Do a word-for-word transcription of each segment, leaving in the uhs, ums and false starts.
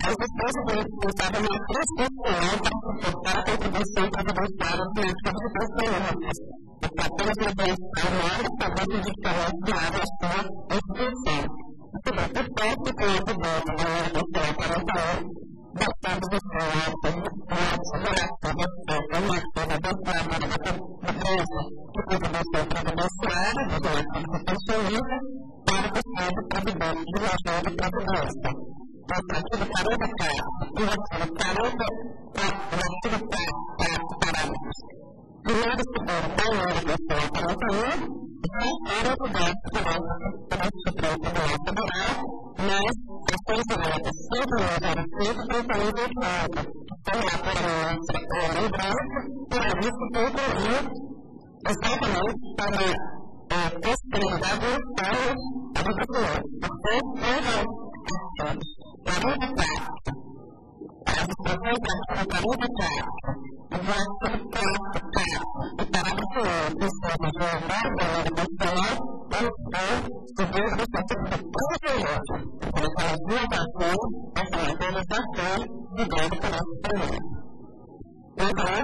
as despesas do responsável na transcrição para suportar a contribuição previdenciária política de transferências, e que apenas previdenciar o maior favor de diferença de área à sua instituição. Isso vai por perto com o evidente da lei eleitoral quarenta e um, datado do Senado, relativa à normativa vinculada da pobreza de contribuição previdenciária dos relativos pensionistas para o Estado Previdente de Lajão de Previdência. O artigo quarenta e quatro e o artigo quarenta e quatro, o artigo quatro, parágrafos primeiro e segundo da lei eleitoral quarenta e um, referem o gasto direto pelo Supremo Tribunal Federal, mas ações diretas sempre no zero cinco trinta e um vinte e nove, que estão lá para a ministra Ana Branco, por isso concluiu exatamente para a possibilidade de Estado a desenvolver. Portanto, não vai quarenta e quatro, as expressões da quarenta e quatro, o artigo quatro, o parágrafo um, dos termos do Acordo da Lei Constitucional, estão segundo o sentido de proteger, pelas duas ações, essa materialização de grande interesse primeiro. Então,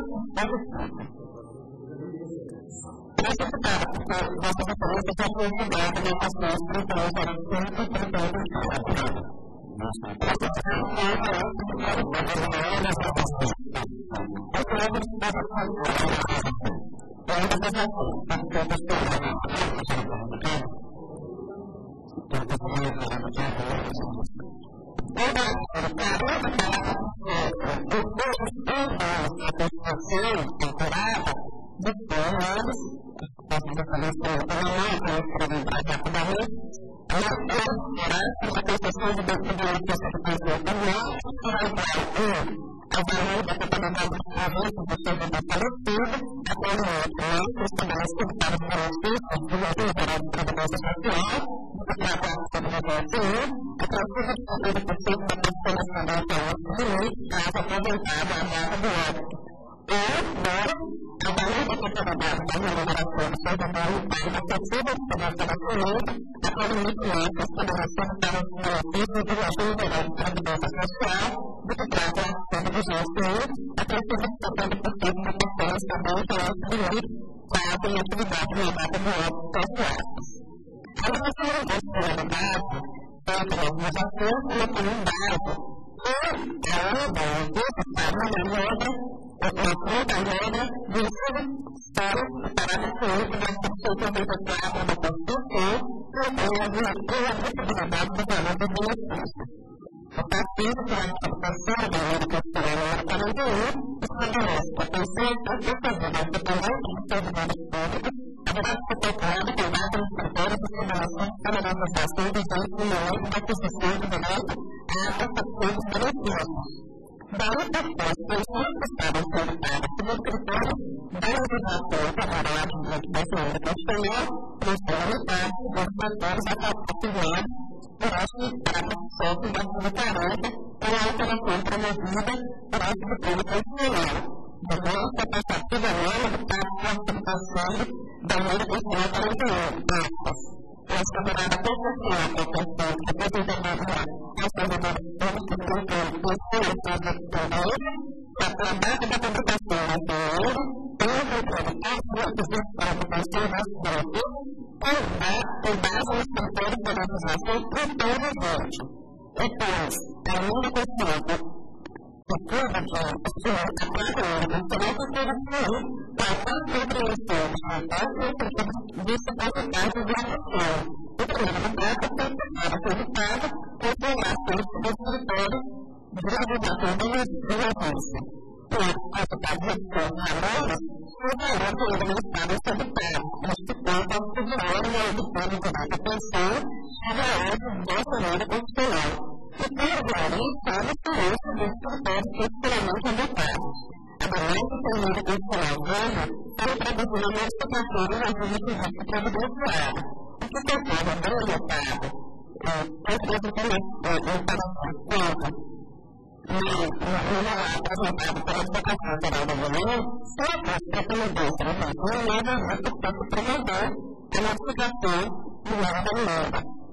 Mas deputada, porque vossa referência já foi julgada nas ações trinta e um zero cinco e trinta e um vinte e quatro.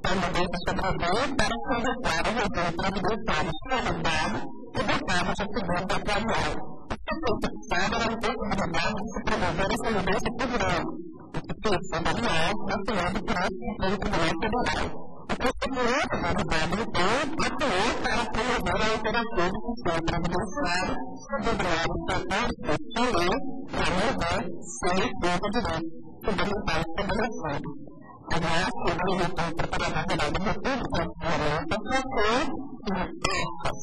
também sobreviver para convocar o regime previdenciário prorrogado e dotado de figura atuarial. O que foi fixado era a possibilidade de se promover essa mudança por lei, o que precisa, aliás, definido por esse Supremo Tribunal Federal. O Conselho Federal, então, atuou para promover a alteração do sistema previdenciário sobre os fatores que a lei, para mover, sem efeito direito fundamental estabelecido. Aliás, o diretor Procurador-Geral da República, Floresta, tratou de aspas.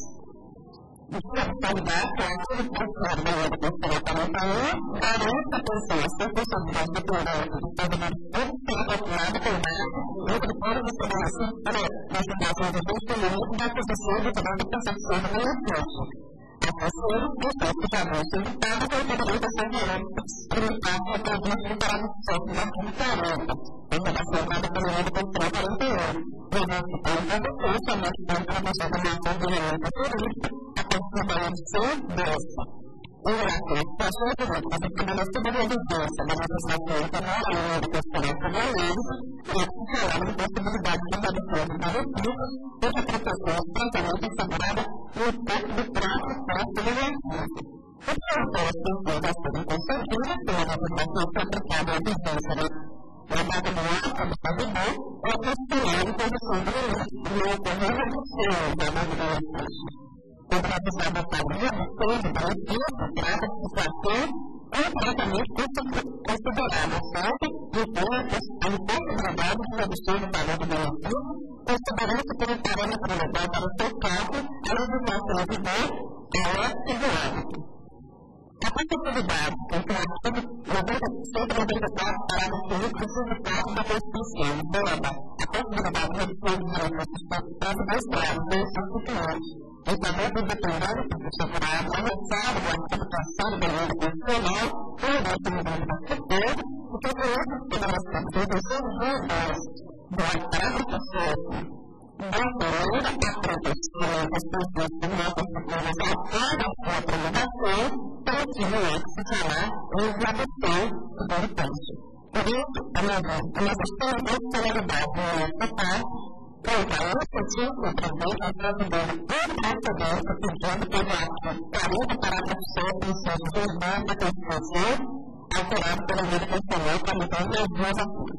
De sua qualidade, a atividade da lei do Conselho Federal garante a atenção às responsabilidades dependentes do servidor público pela calculada pelo no critério de segurança para a legislação do investimento da aquisição do poder de percepção do benefício. A terceira, o texto já não sindicado com autorização direita limitado a previsto no parágrafo sete do artigo quarenta, em relação à dependência do Conselho quarenta e um, previsto pelo Conselho somente para a previsão da menção do elemento turista, a partir da edição desta. Em relação à situação econômica da estabelecido a exigência da legislação internacional e do Conselho Federal, é falando de possibilidade de redução do benefício, cuja proteção é extremamente assegurada no texto do próprio texto do artigo. O que altera as funções da sua concedida pela legislação que é aplicada à exigência da data do ato do servidor é a posterior de condição do benefício, e não ocorrer redução da data do benefício. Contra a pessoa da família, depois do benefício, trata de situação completamente considerada, certo? E tem a impossibilidade de redução do valor do benefício, considerando-se como parâmetro legal para o seu cálculo, a legislação em vigor é ética do hábito. A possibilidade com que o artigo cento e noventa e quatro, parágrafo único do Sindicato da Constituição, veda a possibilidade de redução dos benefícios previdenciários bem constituintes em favor do dependente do segurado, avançado do artigo terceiro da Lei Constitucional, com o definimento da futuro, e que o outro estabelecido em dezoito de dez do parágrafo sete da lei a proteção das pessoas que não constituídas após a sua promulgação, permitindo que se chamar legislação do benefício. Por isso, a nós estamos em celeridade nesta parte, contra o incentivo do presidente ao servidor imprecedente pedindo pelo artigo quarenta, parágrafo sete, inciso dois da Constituição, alterado pela Lei Constitucional para então as duas ações.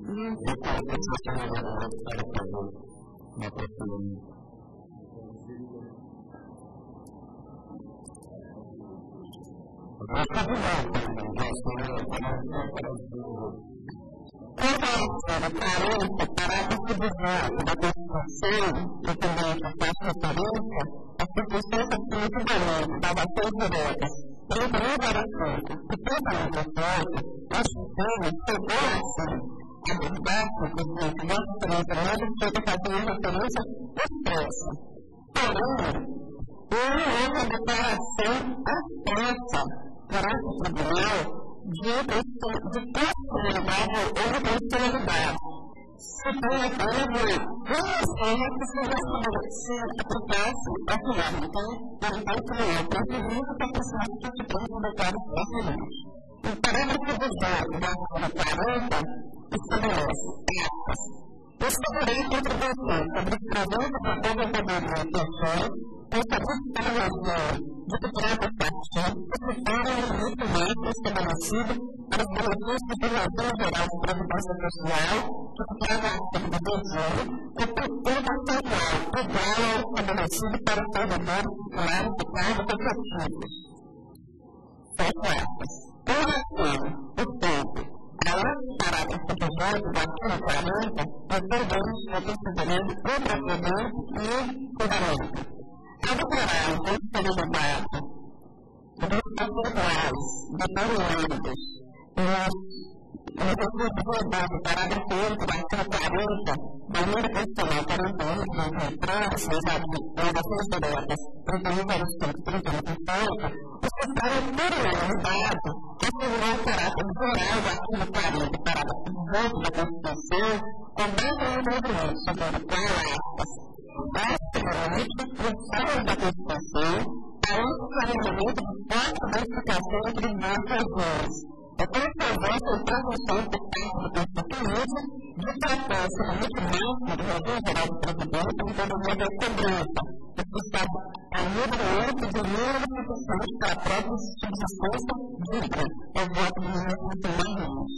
Depois que você chama agora para fazer uma profissão. Mas está Conversa, carência, parágrafo dezoito da Constituição, que também faz referência às circunstâncias de equivalente, salvações diretas, prevenir o assunto, e totalmente assunto, nós ficamos, chegou assim, a verdade, presidente, nós estamos falando de que fazer referência expressa. Porém, não é uma declaração expressa perante o tribunal de personalidade ou de personalidade. Se tem apenas uma forma que se aplicasse a final. Então, não tem problema. Preferido que a pessoa que se tem que declarar a seguinte. O parágrafo dezoito da artigo quarenta estabelece, aspas, estabelei contribuição sobre os proventos da aposentadoria e pensões estabelecidos pela lei de que trata o partido, que se torna um limite estabelecido para os benefícios do Regime Geral de Previdência Social, que se trata do artigo dezoito, e pretende percentual igual ao estabelecido para os servidores titulares de cargos efetivos. Fecha aspas. Em relação, portanto, a esse parágrafo dezoito do artigo quarenta, referimos ao procedimento e procedimento e fundamento. Ao declarar a disponibilidade dos percentuais determinados no recurso do parágrafo único do artigo quarenta da Lei Constitucional quarenta e um de dois mil e três, inovações diretas, trinta e um vírgula trinta por cento, o secretário anteriormente assegurar o caráter geral do artigo quarenta, parágrafo dezoito da Constituição, com base no movimento sobre o qual, aspas, basicamente, funções da Constituição para o esclarecimento de quatro modificações entre nós regiões. É consequência e promoção por parte do Constituinte de tratar o limite máximo do regime geral de previdência em desenvolvimento da cobrança, que está a número oito de número de pessoas para a própria subsistência digna. É o voto do ministro Martins.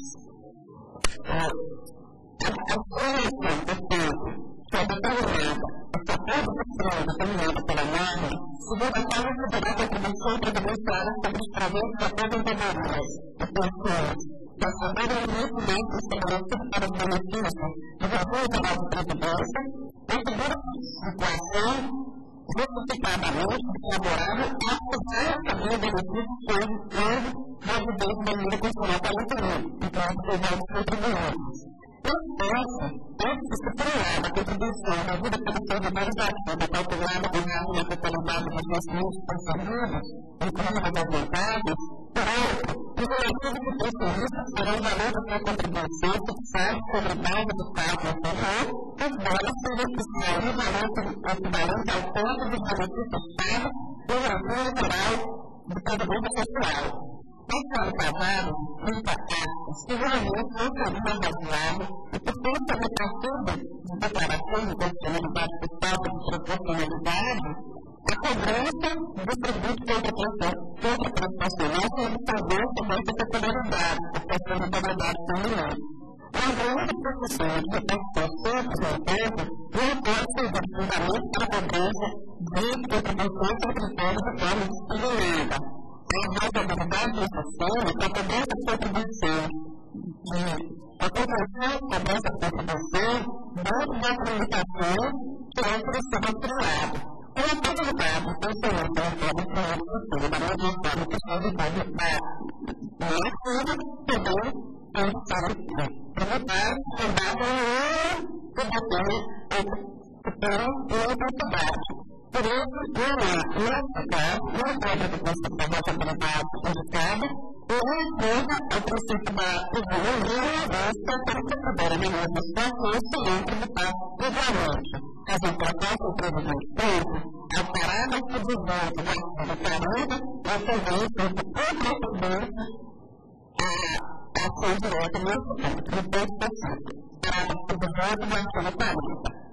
A informação, portanto, que é determinada, essa produção determinada pela norma, segundo a qual considerar a atribuição previdenciária sobre os proventos da aposentadorias e pensões, que assumiram o limite máximo estabelecido para os benefícios do Regime Geral de Previdência, configura situação justificadamente desfavorável a acusar também o benefício que houve residente da Lei Constitucional quarenta e um, então as decisões contribuintes. Portanto, antes de se criar a contribuição da vida pelos servidores ativos calculada com base na totalidade dos vencimentos consumidos, incluindo as vontades, por outro, os relativos de pensionistas terão valor da sua contribuição fixado sobre base do cálculo anterior, embora seja oficial o valor equivalente ao ponto dos benefícios pagos pelo Regime Geral de Previdência Social. Conforme Cavalo, trinta aspas, seguramente não seria razoável e, portanto, a partir de declarações de constitucionalidade fiscal de proporcionalidade, a cobrança do tributo contra proporcional seria talvez também de peculiaridade, porque a proporcionalidade semelhante. Lembrando que profissões de repartição simples, no entanto, não pode ser fundamento para a cobrança de contribuições com critérios de forma discriminada. A razoabilidade dessa forma, que a cobrança de contribuição, a contribuição de cobrança de contribuição, dentro da comunicação que é oferecida ao privado. Pela possibilidade de funcionar pela forma que é possível, da mesma forma que está ligado na ativa, também tem que estar promotar, fundado em combater o oportunidade. Por isso, não há, nesse caso, não pode do princípio da votabilidade indicada, e não encontra o princípio da isonomia vista para que puderem melhor as situações serem tributadas igualmente. As importâncias previsões tempo, ao parágrafo dezoito do artigo quarenta, é também feito completamente a ação direta nesse ponto, no ponto específico. Parágrafo dezoito do artigo quarenta.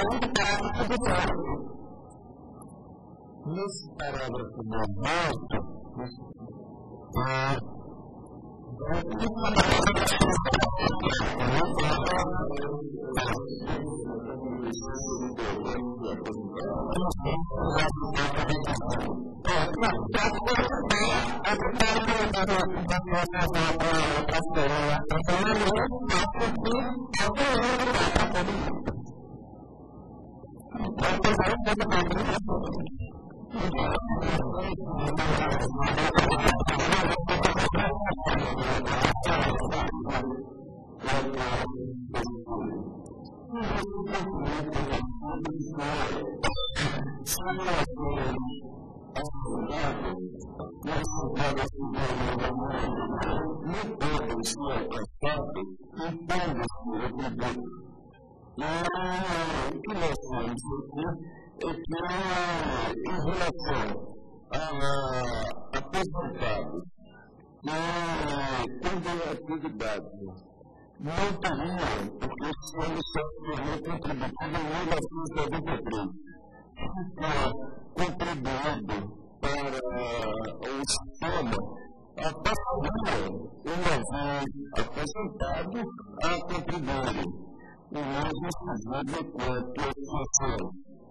Nesse parágrafo dezoito, Não teriam, porque esse ano só tornou contributivo em mil novecentos e noventa e três. Ficou contribuindo para o sistema, passaria, uma vez aposentado, a contribuir. O mesmo sujeito quanto a situação.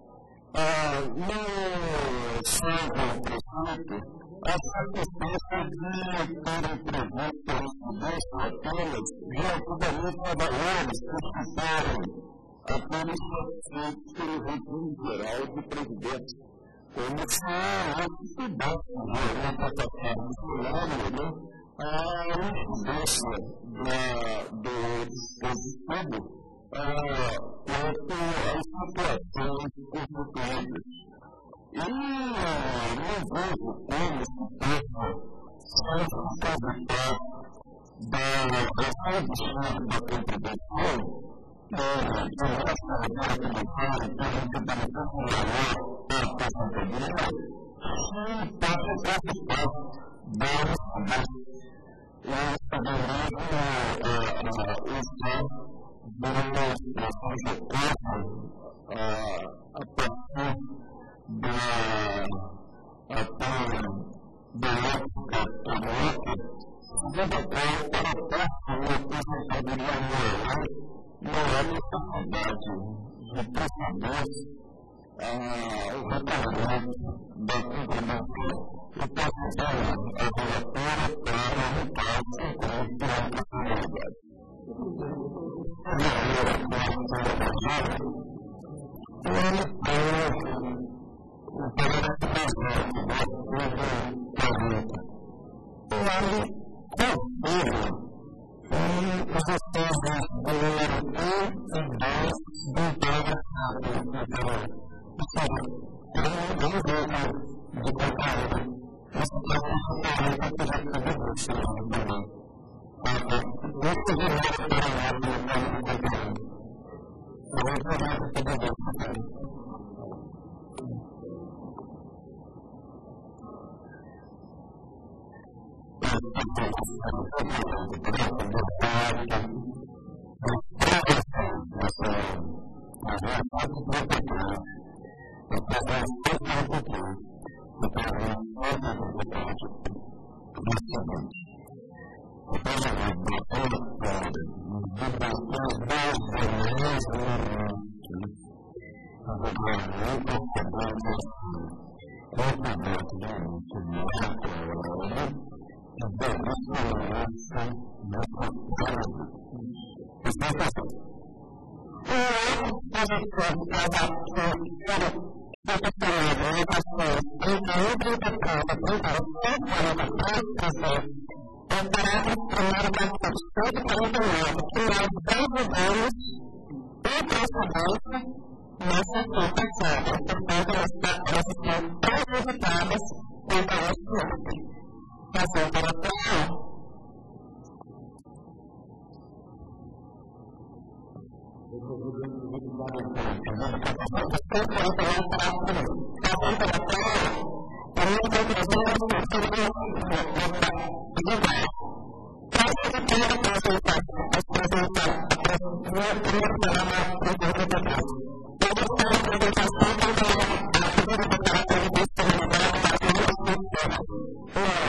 No salvo prefeito, a circunstância de terem previsto a incidência apenas relativamente a valores que ficaram apenas satisfeitos pelo regime geral de previdência. Como se isso pudesse realmente atacar no cenário a incidência do dispositivo quanto às situações constituídas. E não vejo como se possa se evitar da redução da contribuição que essa comunitária tem um benefício maior para a aposentadoria se passa a participar da incidência. Eu estabeleço o uso de uma expressão jocosa a partir da da época política, segundo a qual, para a parte da aposentadoria moral, não há necessidade de proceder ao reparamento da contribuição. Eu posso dar a relatória para o caso que encontra a possibilidade. Thank you.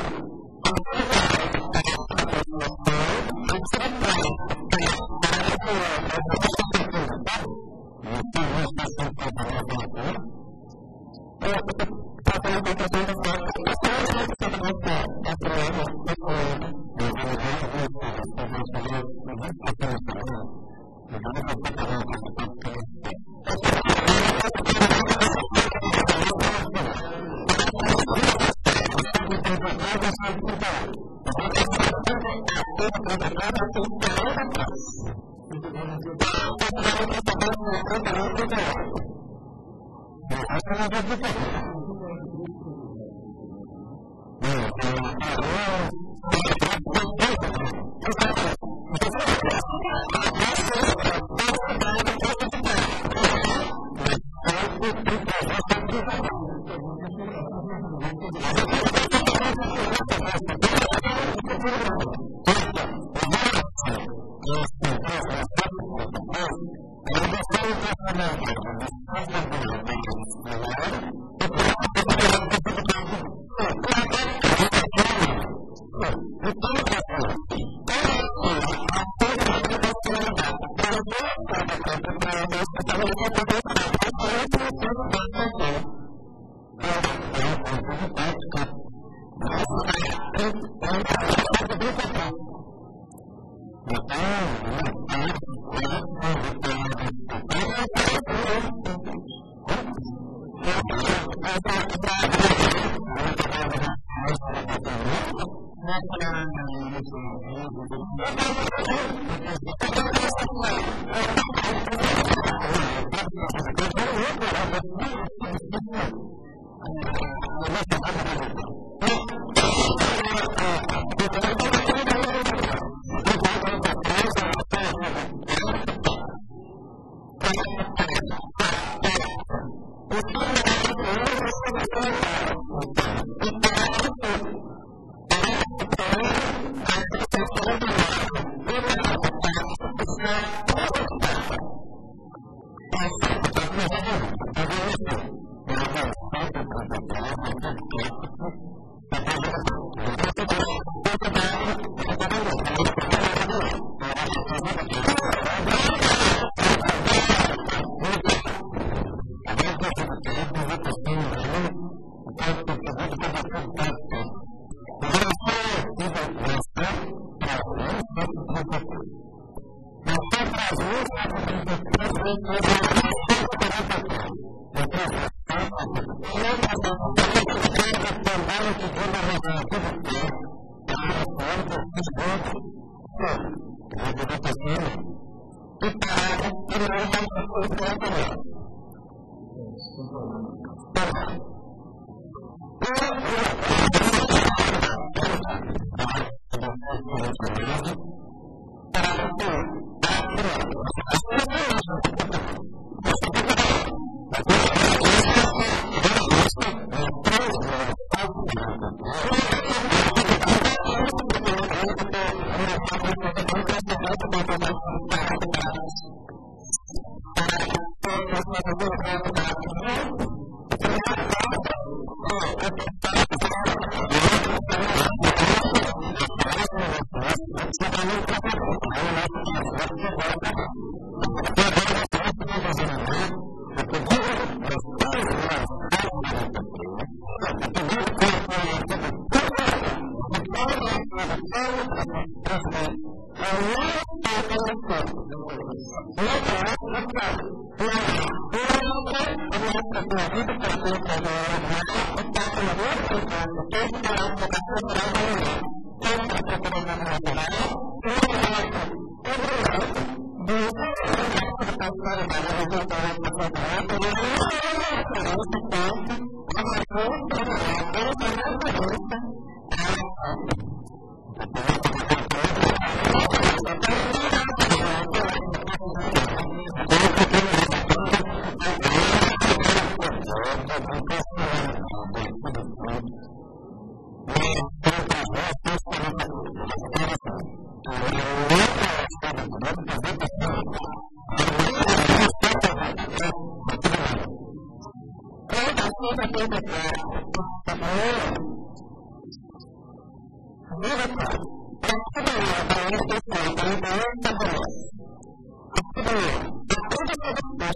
Thank you.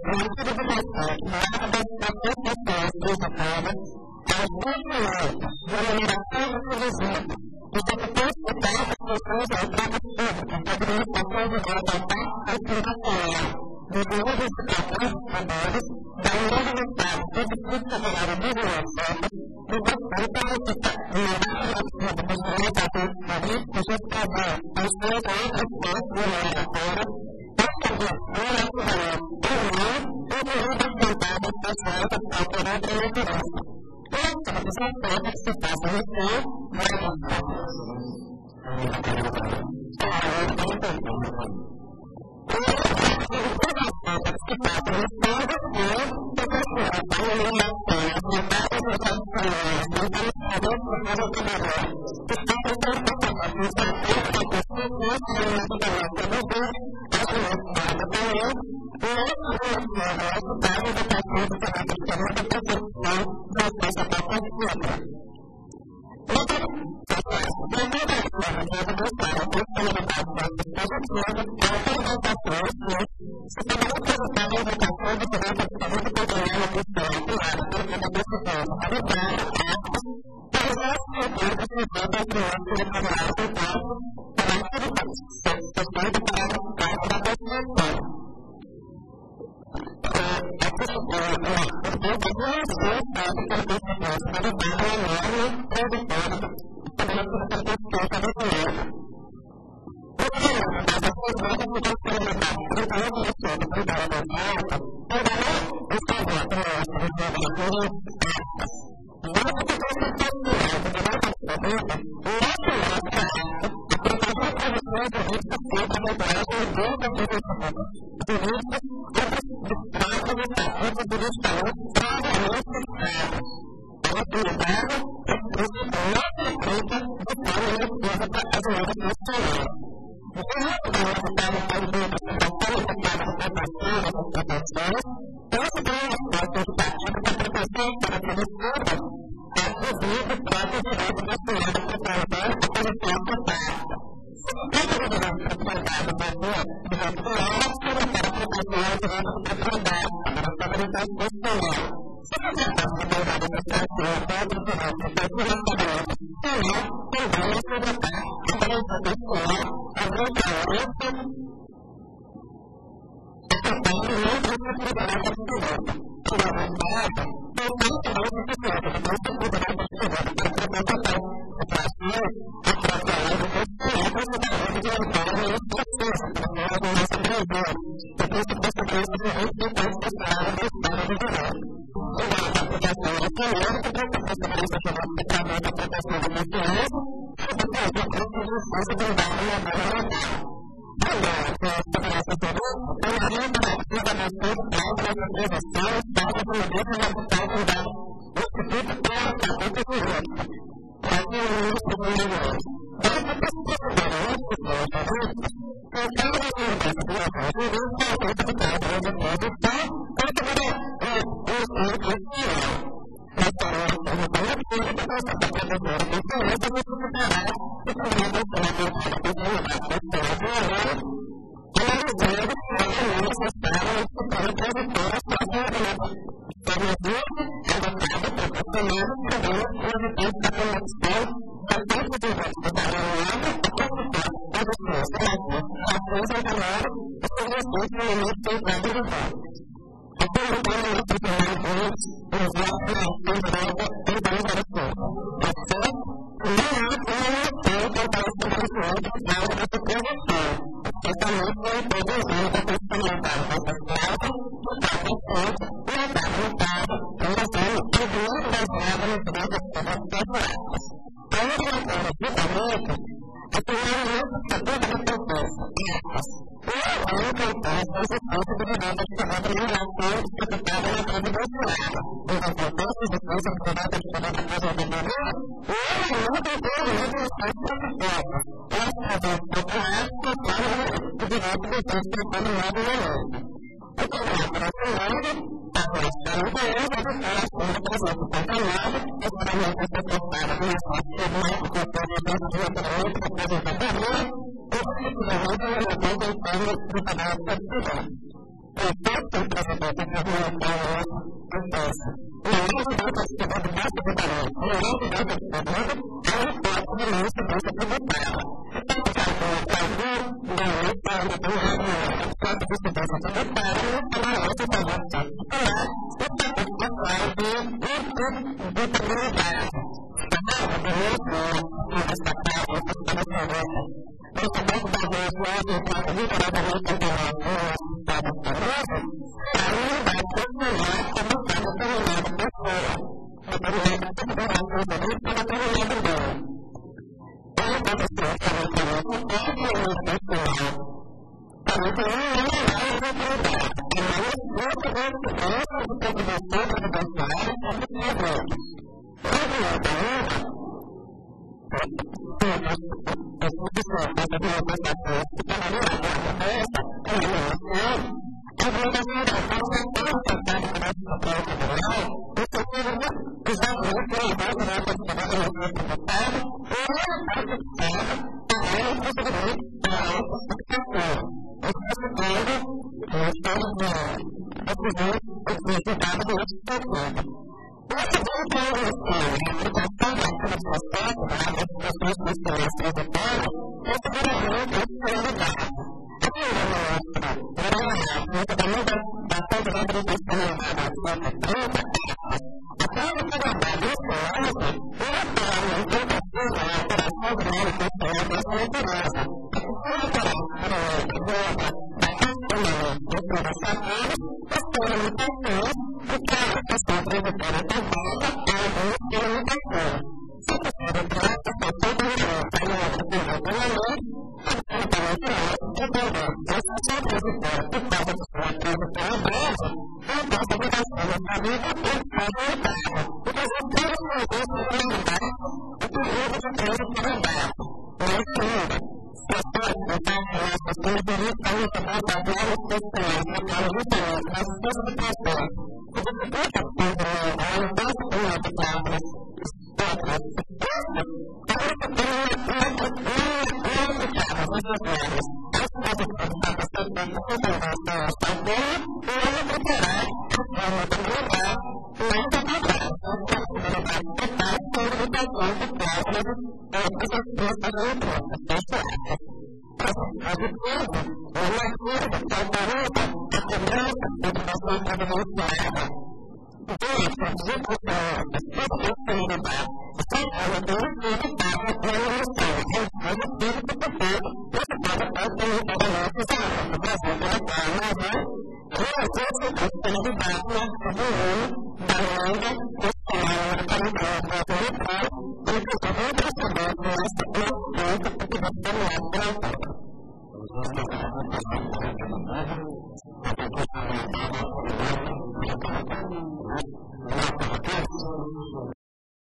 Thank you.